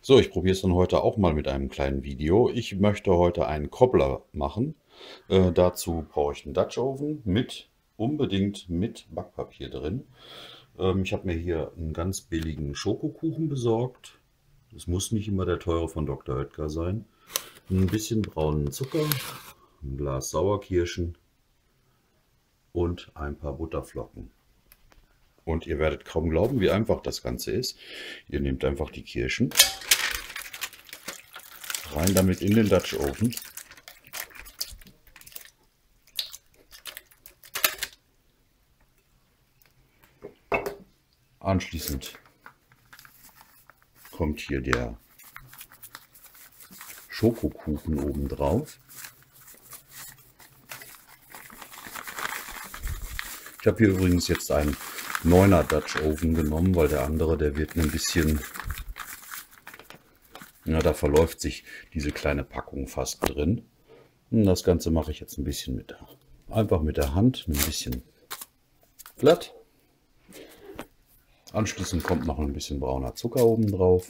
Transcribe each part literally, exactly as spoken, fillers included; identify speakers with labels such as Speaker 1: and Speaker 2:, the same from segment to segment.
Speaker 1: So, ich probiere es dann heute auch mal mit einem kleinen Video. Ich möchte heute einen Cobbler machen. Äh, dazu brauche ich einen Dutch Oven mit, unbedingt mit Backpapier drin. Ähm, ich habe mir hier einen ganz billigen Schokokuchen besorgt. Das muss nicht immer der teure von Doktor Oetker sein. Ein bisschen braunen Zucker, ein Glas Sauerkirschen und ein paar Butterflocken. Und ihr werdet kaum glauben, wie einfach das Ganze ist. Ihr nehmt einfach die Kirschen, rein damit in den Dutch Oven. Anschließend kommt hier der Schokokuchen oben drauf. Ich habe hier übrigens jetzt einen neuner Dutch Oven genommen, weil der andere, der wird ein bisschen, ja, da verläuft sich diese kleine Packung fast drin. Und das Ganze mache ich jetzt ein bisschen mit der, einfach mit der Hand, ein bisschen glatt. Anschließend kommt noch ein bisschen brauner Zucker oben drauf.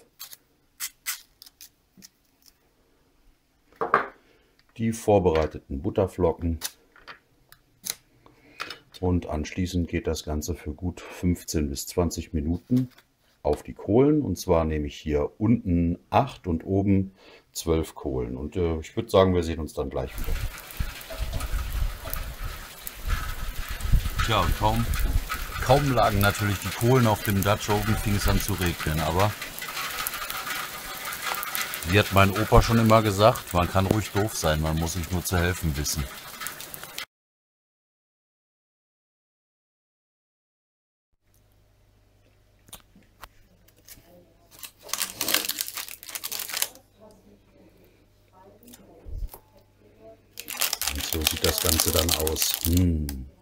Speaker 1: Die vorbereiteten Butterflocken. Und anschließend geht das Ganze für gut fünfzehn bis zwanzig Minuten auf die Kohlen. Und zwar nehme ich hier unten acht und oben zwölf Kohlen. Und äh, ich würde sagen, wir sehen uns dann gleich wieder. Tja, und kaum, kaum lagen natürlich die Kohlen auf dem Dutch Oven, fing es an zu regnen. Aber wie hat mein Opa schon immer gesagt, man kann ruhig doof sein, man muss sich nur zu helfen wissen. Und so sieht das Ganze dann aus. Hm.